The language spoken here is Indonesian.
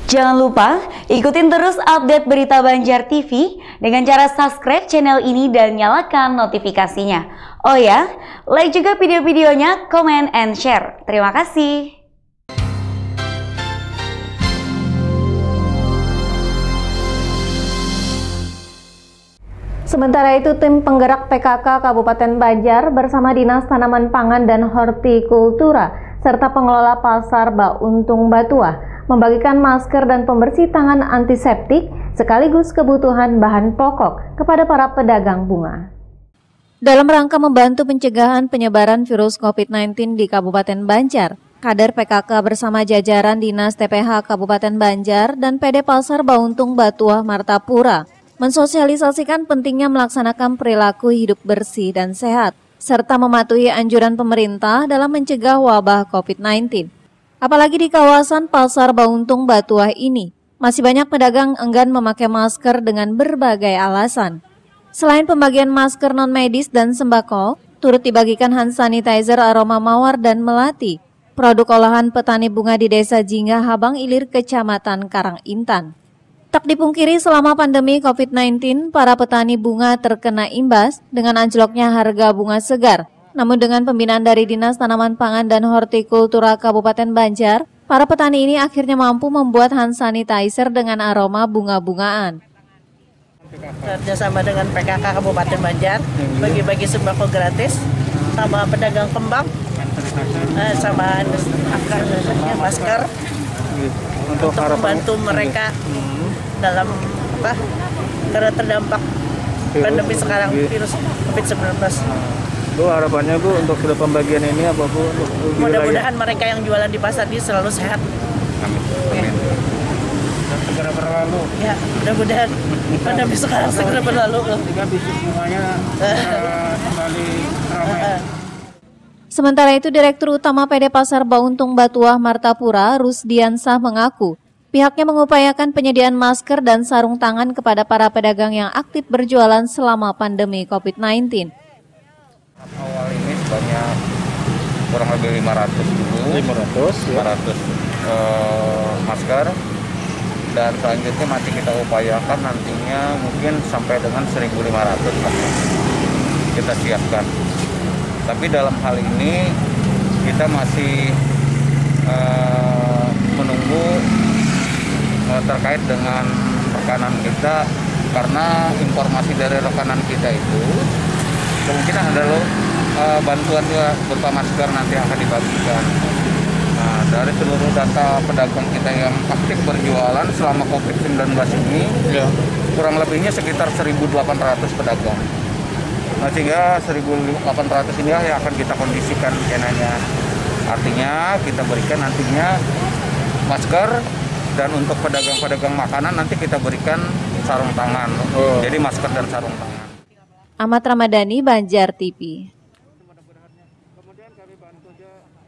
Jangan lupa ikutin terus update berita Banjar TV dengan cara subscribe channel ini dan nyalakan notifikasinya. Oh ya, like juga video-videonya, comment and share. Terima kasih. Sementara itu, tim penggerak PKK Kabupaten Banjar bersama Dinas Tanaman Pangan dan Hortikultura serta pengelola Pasar Bauntung Batuah membagikan masker dan pembersih tangan antiseptik sekaligus kebutuhan bahan pokok kepada para pedagang bunga. Dalam rangka membantu pencegahan penyebaran virus COVID-19 di Kabupaten Banjar, kader PKK bersama jajaran Dinas TPH Kabupaten Banjar dan PD Pasar Bauntung Batuah Martapura mensosialisasikan pentingnya melaksanakan perilaku hidup bersih dan sehat, serta mematuhi anjuran pemerintah dalam mencegah wabah COVID-19. Apalagi di kawasan Pasar Bauntung Batuah ini, masih banyak pedagang enggan memakai masker dengan berbagai alasan. Selain pembagian masker non-medis dan sembako, turut dibagikan hand sanitizer aroma mawar dan melati, produk olahan petani bunga di Desa Jingga Habang Ilir, Kecamatan Karangintan. Tak dipungkiri selama pandemi COVID-19, para petani bunga terkena imbas dengan anjloknya harga bunga segar. Namun dengan pembinaan dari Dinas Tanaman Pangan dan Hortikultura Kabupaten Banjar, para petani ini akhirnya mampu membuat hand sanitizer dengan aroma bunga-bungaan. Kerjasama dengan PKK Kabupaten Banjar, bagi-bagi sembako gratis, sama pedagang kembang, sama masker, untuk membantu mereka dalam karena terdampak pandemi sekarang virus COVID-19. Bu, harapannya Bu untuk pembagian ini apa Bu? Mudah-mudahan mereka yang jualan di pasar ini selalu sehat. Amin. Dan segera berlalu. Ya, mudah-mudahan pandemi sekarang segera berlalu. Sehingga bisnis bunganya kembali ramai. Sementara itu, Direktur Utama PD Pasar Bauntung Batuah Martapura, Rusdiansah mengaku, pihaknya mengupayakan penyediaan masker dan sarung tangan kepada para pedagang yang aktif berjualan selama pandemi COVID-19. Awal ini sebanyak kurang lebih 500 masker, dan selanjutnya masih kita upayakan nantinya mungkin sampai dengan 1.500 masker kita siapkan. Tapi dalam hal ini kita masih menunggu terkait dengan rekanan kita, karena informasi dari rekanan kita itu kemungkinan ada bantuan juga berupa masker nanti akan dibagikan. Nah, dari seluruh data pedagang kita yang aktif berjualan selama COVID-19 ini, kurang lebihnya sekitar 1.800 pedagang. Nah, sehingga 1.800 ini yang akan kita kondisikan skenanya. Artinya kita berikan nantinya masker, dan untuk pedagang-pedagang makanan nanti kita berikan sarung tangan. Jadi masker dan sarung tangan. Ahmad Ramadhani, Banjar TV.